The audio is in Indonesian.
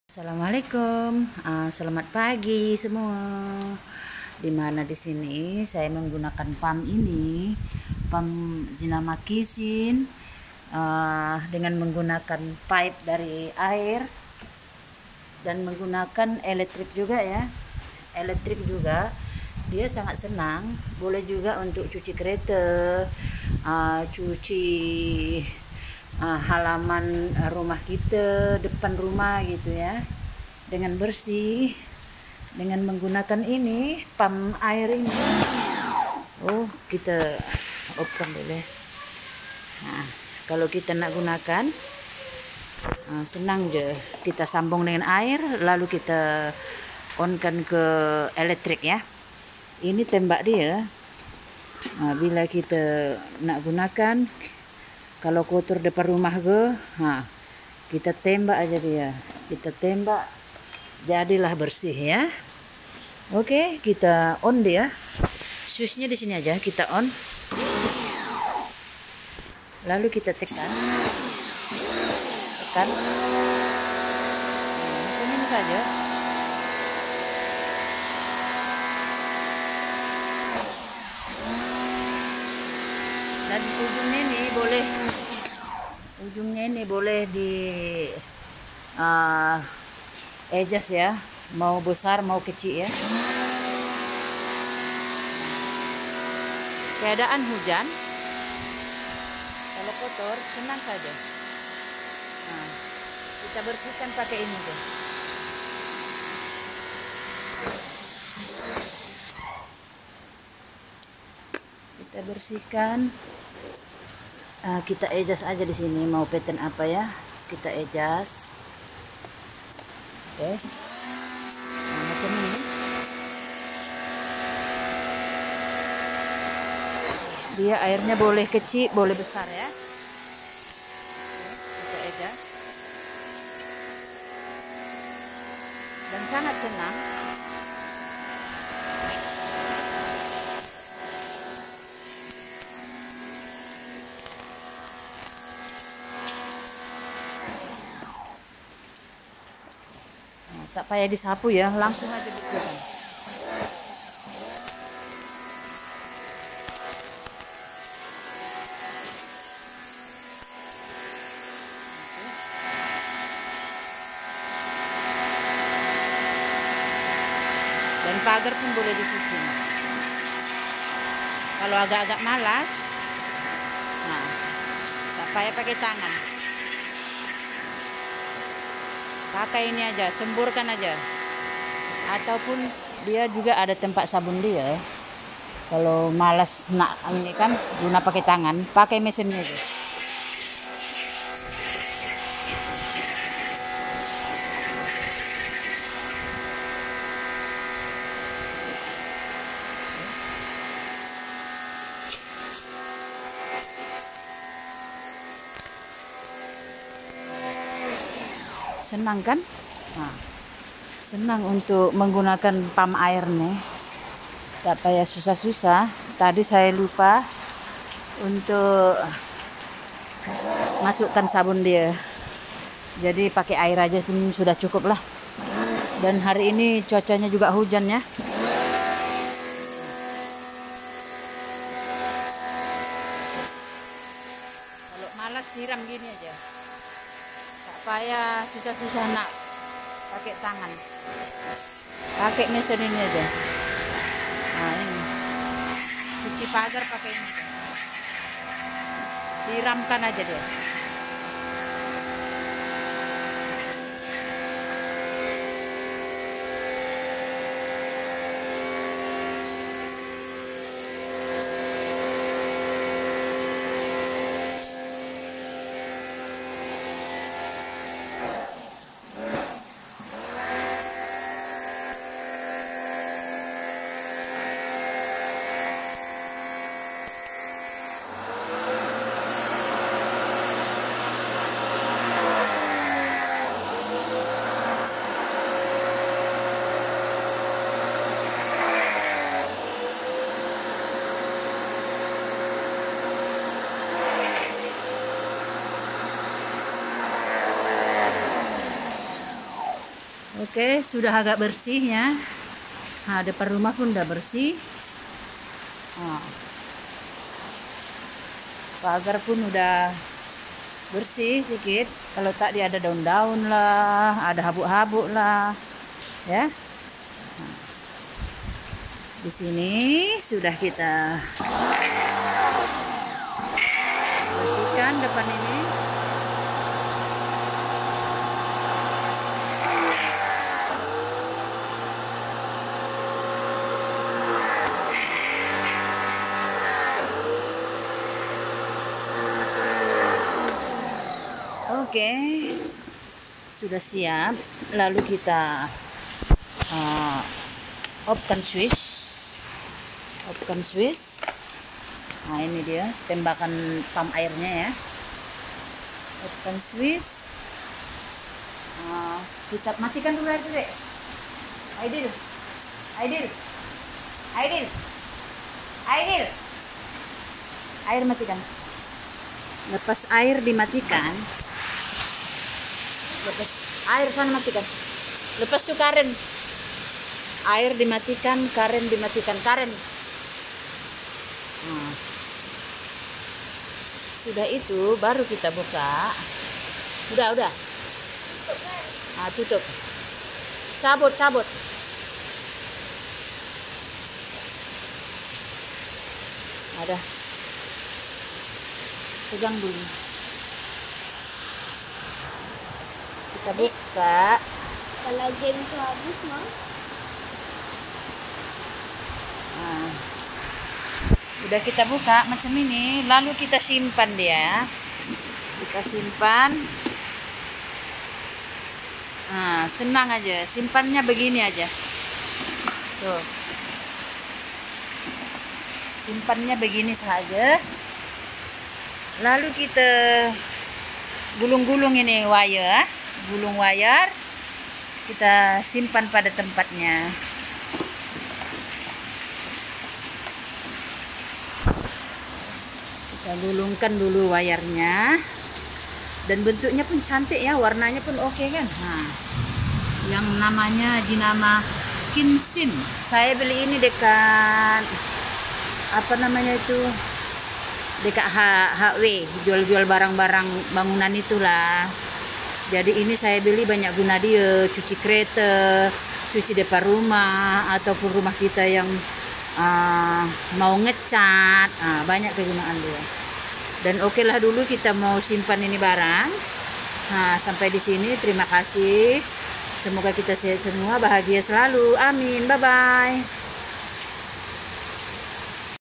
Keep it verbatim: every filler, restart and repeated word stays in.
Assalamualaikum, uh, selamat pagi semua. Dimana di sini saya menggunakan pump ini, pump Zinama Kisin, uh, dengan menggunakan pipe dari air dan menggunakan elektrik juga ya, elektrik juga. Dia sangat senang, boleh juga untuk cuci kereta, uh, cuci uh, halaman rumah kita, depan rumah gitu ya, dengan bersih, dengan menggunakan ini pump air ini. Oh, kita open dulu. Nah, kalau kita nak gunakan, uh, senang je, kita sambung dengan air, lalu kita onkan ke elektrik ya. Ini tembak dia. Nah, bila kita nak gunakan, kalau kotor depan rumah ke, ha, kita tembak aja dia. Kita tembak, jadilah bersih ya. Oke, kita on dia. Switchnya di sini aja, kita on. Lalu kita tekan, tekan. Nah, ini saja. Dan ujungnya ini boleh, ujungnya ini boleh di uh, adjust ya, mau besar mau kecil ya. Keadaan hujan, kalau kotor senang saja. Nah, kita bersihkan pakai ini tuh. Kita bersihkan. Uh, kita adjust aja di sini mau pattern apa ya, kita adjust. Oke, okay. Nah, macam ini. Dia airnya boleh kecil boleh besar ya. Okay. Kita adjust dan sangat senang. Tak payah disapu ya, langsung aja bersihkan. Dan pagar pun boleh dicuci. Kalau agak-agak malas, nah, tak payah pakai tangan. Pakai ini aja, semburkan aja. Ataupun dia juga ada tempat sabun dia. Kalau malas nak ini kan guna pakai tangan, pakai mesinnya aja. Senang kan? Nah, senang untuk menggunakan pump air nih. Tak payah susah-susah. Tadi saya lupa untuk masukkan sabun dia. Jadi pakai air aja pun sudah cukup lah. Dan hari ini cuacanya juga hujan ya. Kalau malas siram gini aja. Supaya susah-susah nak pakai tangan, pakai mesin ini aja. Nah, ini cuci pagar pakai ini, siramkan aja dia. Oke, sudah agak bersih ya. Nah, depan rumah pun udah bersih. Nah, pagar pun udah bersih sedikit. Kalau tak dia ada daun-daun lah, ada habuk-habuk lah, ya. Nah, di sini sudah kita bersihkan depan ini. Oke, sudah siap. Lalu kita uh, open switch, open switch. Nah, ini dia tembakan pam airnya ya. Open switch. Uh, kita matikan dulu air dulu. Aidil, Aidil, Aidil, Aidil. Air matikan. Lepas air dimatikan. Lepas air sana matikan. Lepas tuh karen. Air dimatikan, karen dimatikan, karen. Nah, sudah itu baru kita buka. Udah, udah. Nah, tutup. Cabut, cabut. Ada. Pegang dulu. Kita buka. Kalau game itu habis mah. Nah, udah kita buka macam ini, lalu kita simpan dia. Kita simpan. Nah, senang aja, simpannya begini aja. Tuh. Simpannya begini saja. Lalu kita gulung-gulung ini wire, gulung wire, kita simpan pada tempatnya. Kita gulungkan dulu wayarnya, dan bentuknya pun cantik ya, warnanya pun oke kan. Nah, yang namanya jenama Kinsin. Saya beli ini dekat apa namanya itu, dekat H, HW, jual-jual barang-barang bangunan itulah. Jadi ini saya beli banyak guna dia, cuci kereta, cuci depan rumah, ataupun rumah kita yang uh, mau ngecat, uh, banyak kegunaan dia. Dan oke lah dulu kita mau simpan ini barang. Nah, sampai di sini, terima kasih. Semoga kita sehat semua, bahagia selalu. Amin. Bye-bye.